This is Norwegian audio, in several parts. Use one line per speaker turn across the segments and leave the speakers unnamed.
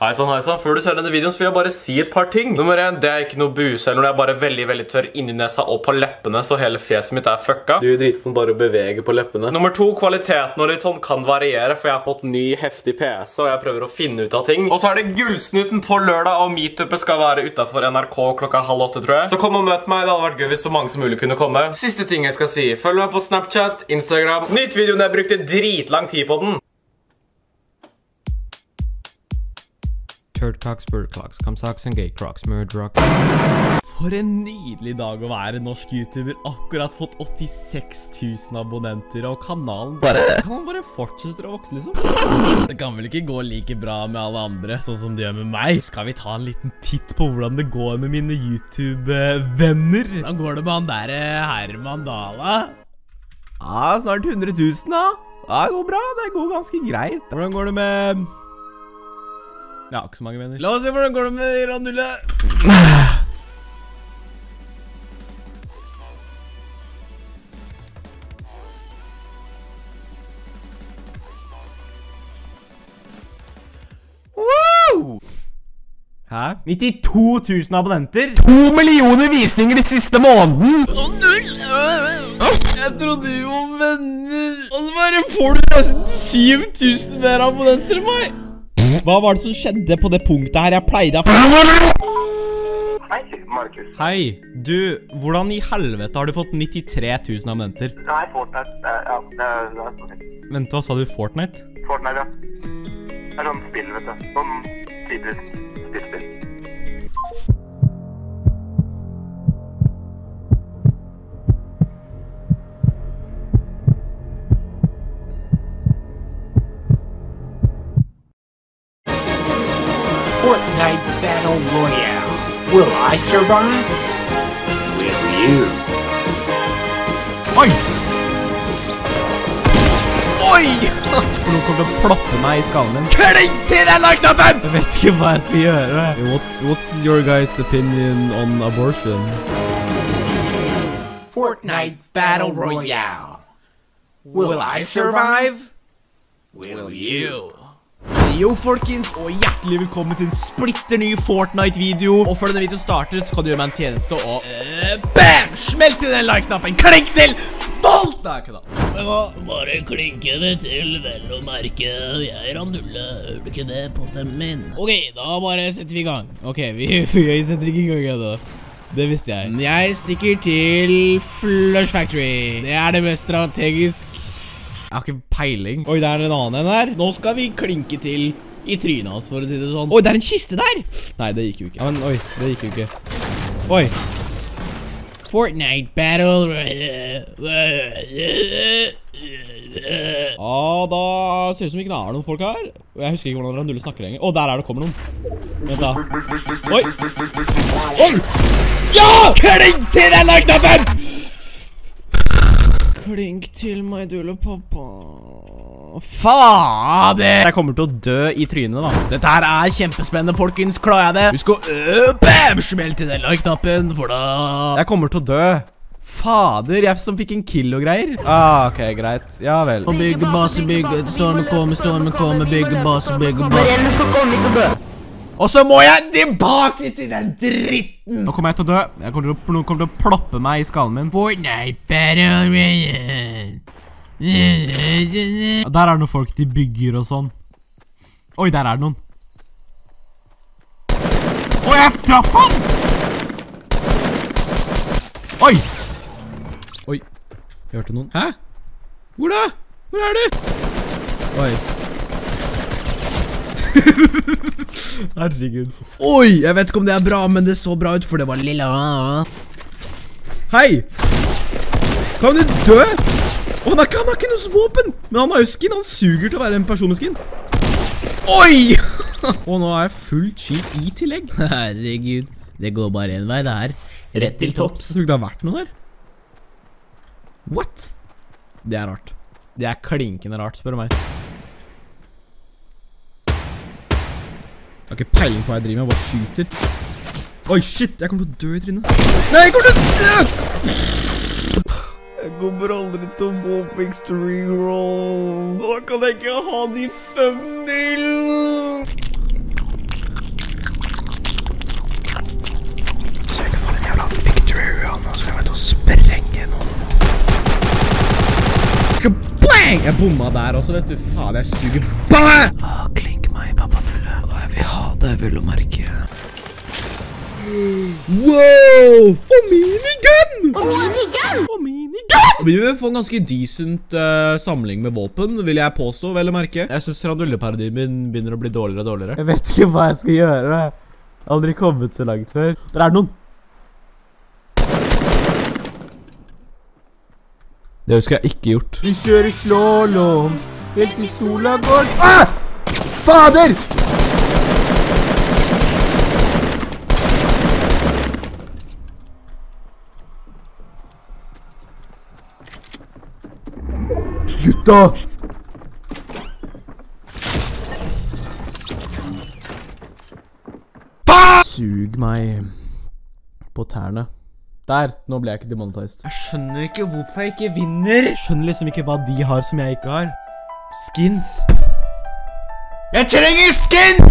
Hei sann, før du ser denne videoen så vil jeg bare si et par ting. Nummer 1, det er ikke noe buse eller noe, jeg er bare veldig tørr inni nesa og på leppene, så hele fjeset mitt er fucka. Du driter på bare å bevege på leppene. Nummer 2, kvaliteten og litt sånn kan variere, for jeg har fått ny heftig PC, og jeg prøver å finne ut av ting. Og så er det Gullsnuten på lørdag, og meetupet skal være utenfor NRK klokka 7:30, tror jeg. Så kom og møt meg, det hadde vært gøy hvis så mange som mulig kunne komme. Siste ting jeg skal si, følg meg på Snapchat, Instagram. Nytt videoen, jeg brukte dritlang tid på den.
Turd cocks, bird clocks, cum socks and gay crocs, murdrock. For en nydelig dag å være norsk YouTuber. Akkurat fått 86 000 abonnenter, og kanalen kan bare fortsette å vokse, liksom. Det kan vel ikke gå like bra med alle andre, sånn som det gjør med meg. Skal vi ta en liten titt på hvordan det går med mine YouTube-venner? Hvordan går det med han der Herman Dala? Ja, snart 100 000 da. Ja, det går bra, det går ganske greit. Hvordan går det med... Ja, ikke så mange venner. La oss se hvordan går det med Ranulle. Wow! Hæ? 92 000 abonnenter? 2 millioner visninger de siste måneden! Jeg trodde vi var venner. Og så bare får du nesten 7 000 mer abonnenter enn meg. Hva var det som skjedde på det punktet her? Jeg pleide å...
Hei, Markus.
Hei, du, hvordan i helvete har du fått 93 000 abonnenter?
Nei, Fortnite, ja, det er sånn.
Vent, hva sa du? Fortnite?
Fortnite, ja. Det er sånn spill, vet du. Sånn tidligere spillspill.
Fortnite Battle Royale. Will I survive? Will you?
Oi! Oi! Noen kommer til å ploppe meg i skallen min. Kling til den like-knappen! Jeg vet ikke hva jeg skal gjøre. What's your guys' opinion on abortion?
Fortnite Battle Royale. Will I survive? Will you?
Yo folkens, og hjertelig velkommen til en splitter ny Fortnite-video. Og før denne videoen starter, så kan du gjøre meg en tjeneste og BAM! Smelt til den like-knappen, klink til Volt! Nei, ikke da.
Ja, bare klinke det til, vel å merke. Jeg Ranulle, hører du ikke det på stemmen min? Ok, da bare setter vi i gang. Ok, vi setter ikke i gang igjen da. Det visste jeg. Jeg stikker til Flush Factory. Det er det mest strategisk. Jeg har ikke peiling. Oi, det er en annen her. Nå skal vi klinke til i trynet hans, for å si det sånn. Oi, det er en kiste der! Nei, det gikk jo ikke. Ja, men oi, det gikk jo ikke. Oi. Fortnite Battle. Da ser det ut som ikke det er noen folk her. Jeg husker ikke hvordan Ranulle snakker lenger. Der er det, kommer noen. Vent da. Oi! Oi! Ja! Klink til den like-knappen! Klink til meg, dulle pappa. Fader! Jeg kommer til å dø i trynet da. Dette her er kjempespennende, folkens. Klarer jeg det? Husk å BAM! Smell til den like-knappen, for da... Jeg kommer til å dø. Fader, jeg som fikk en kill og greier. Ok, greit. Ja vel. Og bygge base, bygge. Stormen kommer, bygge base, bygge base. Og så må jeg tilbake til den dritten! Nå kommer jeg til å dø. Noen kommer til å ploppe meg i skallen min. Fortnite Battle Royale. Der er det noen folk de bygger og sånn. Oi, der er det noen. Oi, jeg traff han! Oi! Oi, jeg hørte noen. Hæ? Hvor da? Hvor er du? Oi. Herregud. Oi, jeg vet ikke om det er bra, men det så bra ut, for det var lilla. Hei! Kan du dø? Han har ikke noe våpen, men han har jo skin. Han suger til å være en person med skin. Oi! Og nå er jeg full cheat i tillegg. Herregud, det går bare en vei det her. Rett til topps. Jeg tror ikke det har vært noe der. What? Det er rart. Det er klinkende rart, spør du meg. Jeg har ikke peiling på hva jeg driver med, jeg bare skyter. Oi, shit, jeg kommer til å dø i trynet. Nei, jeg kommer til å dø! Jeg kommer aldri til å få victory roll. Da kan jeg ikke ha de thumbnail.
Bang! Jeg bomma der også, vet du. Faen, jeg suger. Bang! Klink meg, pappadulle. Jeg vil ha det, vil du merke. Wow! Og minigun! Og minigun! Vi vil få en ganske decent samling med våpen, vil jeg påstå, vel å merke. Jeg synes randulleparodien min begynner å bli dårligere og dårligere. Jeg vet ikke hva jeg skal gjøre. Jeg har aldri kommet så langt før. Der er det noen. Det husker jeg ikke gjort. Vi kjører slalom, helt til sola går. Ah! Fader! Gutta! Sug meg på tærne. Der, nå ble jeg ikke demonetized. Jeg skjønner ikke hvorfor jeg ikke vinner. Jeg skjønner liksom ikke hva de har som jeg ikke har. Skins. Jeg trenger skin!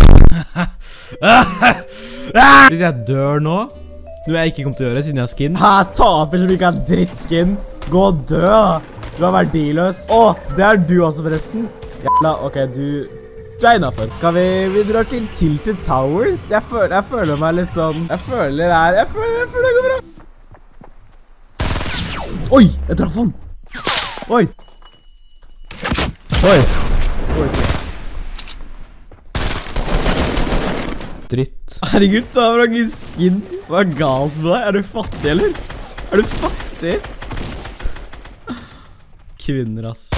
Hvis jeg dør nå, noe jeg ikke kommer til å gjøre siden jeg har skin. Hæ, taper som ikke har drittskin. Gå og dø da. Du er verdiløs. Det er du også forresten. Jævla, ok, du er innenfor. Skal vi drar til Tilted Towers? Jeg føler meg litt sånn. Jeg føler det går bra. Oi, jeg traff han. Oi. Dritt. Herregud, ta fra ikke skin. Hva er galt med deg? Er du fattig, eller? Er du fattig? Kvinner, ass.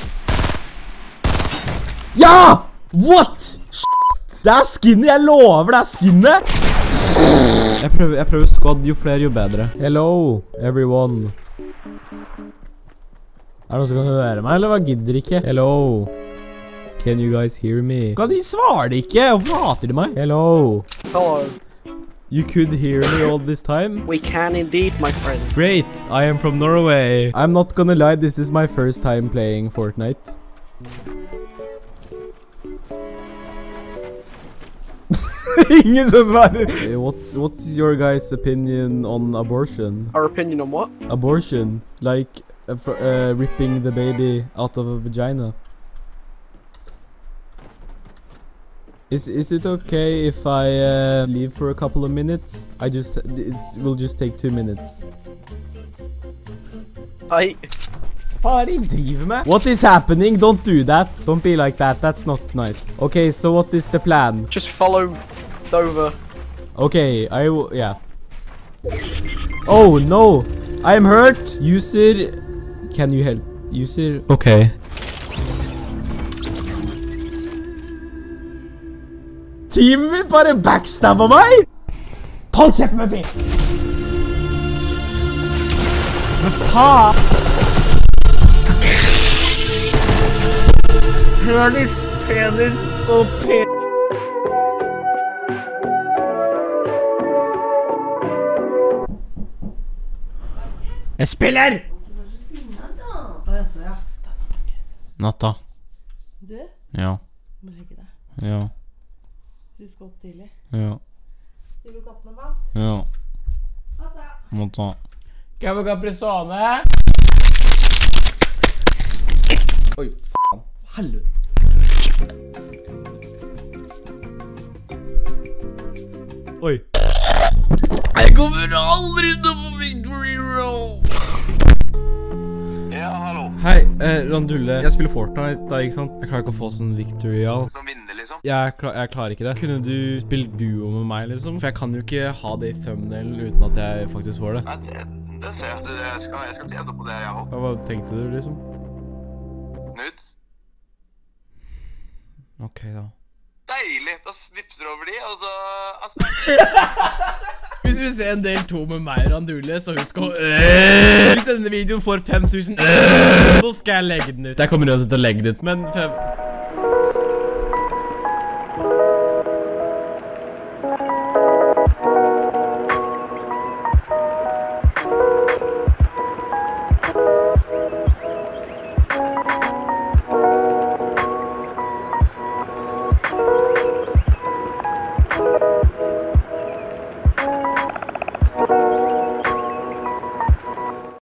Ja! What? Det er skinnet, jeg lover, det er skinnet. Jeg prøver squad, jo flere jo bedre. Hello, everyone. Er det noen som kan høre meg, eller hva gidder ikke? Hello. Can you guys hear me? Hva, de svarer ikke? Hvorfor hater de meg? Hello.
Hello.
You could hear me all this time?
We can indeed, my friend.
Great, I am from Norway. I'm not gonna lie, this is my first time playing Fortnite. Ingen som svarer. What's your guys' opinion on abortion?
Our opinion on what?
Abortion, like ripping the baby out of a vagina. Is it okay if I leave for a couple of minutes? It will just take 2 minutes. What is happening? Don't do that. Don't be like that. That's not nice. Okay, so what is the plan?
Just follow Dover.
Okay, yeah. Oh no, I'm hurt. User, can you help? User, okay. Teamet mitt bare backstabba meg! Hold kjeft med meg! Men faen! Penis og penis. Jeg spiller! Natta.
Du?
Ja.
Må legge deg.
Ja.
Du skal opp tidlig.
Ja.
Vil du kappe med vann?
Ja.
Natta.
Natta. Kan vi kaprisane? Oi, faen. Helvete. Oi. Jeg kommer aldri til å få victory roll.
Ja, hallo.
Hei, Randulle. Jeg spiller Fortnite da, ikke sant? Jeg klarer ikke å få sånn victory roll.
Som vinner, liksom.
Jeg klarer ikke det. Kunne du spille duo med meg, liksom? For jeg kan jo ikke ha det i thumbnailen uten at jeg faktisk får det.
Nei, det ser jeg. Jeg skal tjene på det, jeg også.
Hva tenkte du, liksom?
Nudes.
Ok, da.
Deilig! Da vipser du over de, og så...
Hvis vi ser en del 2 med meg og Randulle, så husk å Hvis denne videoen får 5000 så skal jeg legge den ut. Jeg kommer uansett til å legge den ut, men